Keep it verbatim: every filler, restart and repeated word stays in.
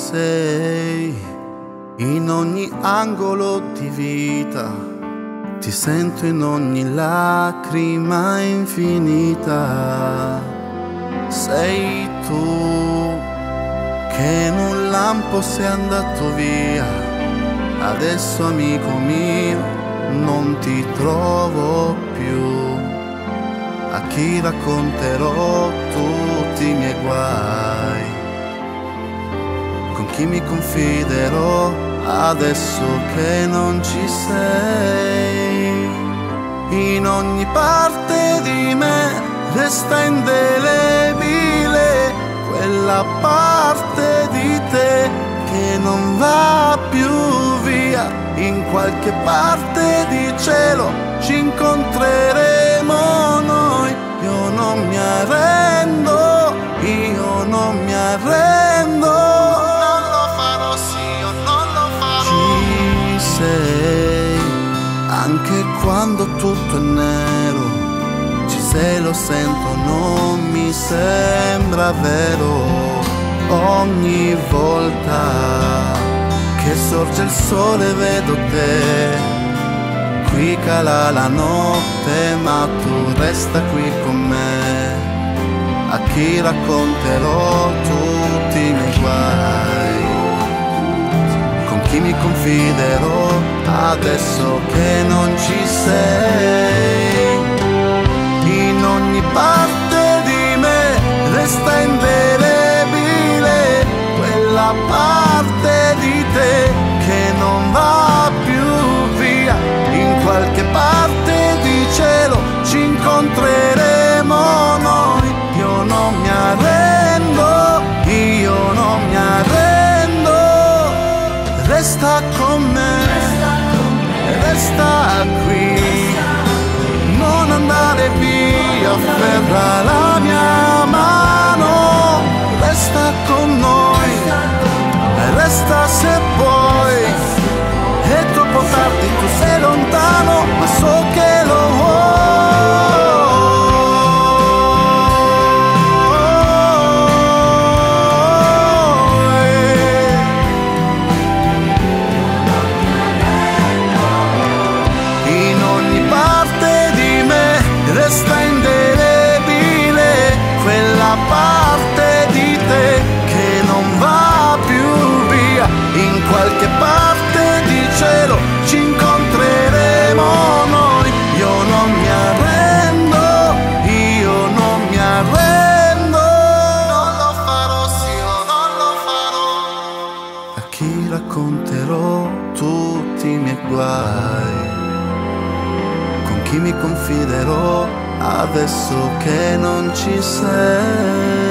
sei in ogni angolo di vita, ti sento in ogni lacrima infinita. Sei tu che in un lampo sei andato via, adesso amico mio non ti trovo più. A chi racconterò tutti i miei guai? Con chi mi confiderò adesso che non ci sei? In ogni parte di me resta indelebile quella parte di te che non va più via. In qualche parte di cielo ci incontreremo noi. Io non mi arrendo, io non mi arrendo. Non lo farò, sì, io non lo farò. Ci sei anche quando tutto è nero, ci sei, lo sento, non mi sembra vero. Ogni volta che sorge il sole vedo te, qui cala la notte ma tu resta qui con me. A chi racconterò tutti i miei guai? Con chi mi confiderò adesso che non ci sei? In ogni parte di me resta indelebile quella parte di te che non va più via. In qualche parte di cielo ci incontreremo noi. Io non mi arrendo, io non mi arrendo. Resta con me, resta qui, non andare via, afferra la mia mano. Resta con noi, resta se puoi. È troppo tardi, tu sei lontano, ma so che lo vuoi. In ogni parte di me resta indelebile quella parte di te che non va più via. In qualche parte di cielo ci incontreremo noi. Io non mi arrendo, io non mi arrendo. Non lo farò, sì, io non lo farò. A chi racconterò tutti i miei guai? Con chi mi confiderò adesso che non ci sei?